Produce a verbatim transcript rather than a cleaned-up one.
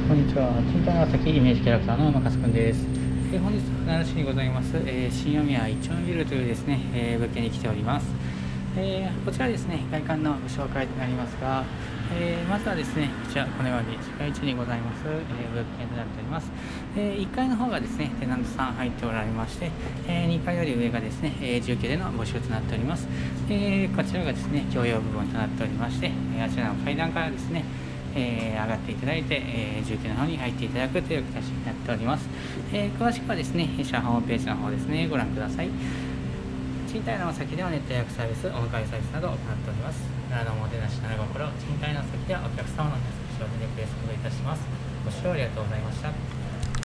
こんにちは。賃貸川崎イメージキャラクターの山勝くんです。えー本日は奈良市にございます、えー新大宮一丁目ビルというですね、えー物件に来ております。えーこちらですね、外観のご紹介となりますが、えーまずはですね、こちらこのように市街地にございます、えー物件となっております。えーいっかいの方がですね、テナントさん入っておられまして、えーにかいより上がですね、えー住居での募集となっております。えーこちらがですね、共用部分となっておりまして、えーあちらの階段からですね、えー上がっていただいて、えー住居の方に入っていただくという形になっております。えー詳しくはですね、弊社ホームページの方ですね、ご覧ください。賃貸の先ではネット予約サービス、お迎えサービスなどを行っております。奈良のおもてなしなな心、賃貸の先ではお客様の皆様、承知でリクエストいたします。ご視聴ありがとうございました。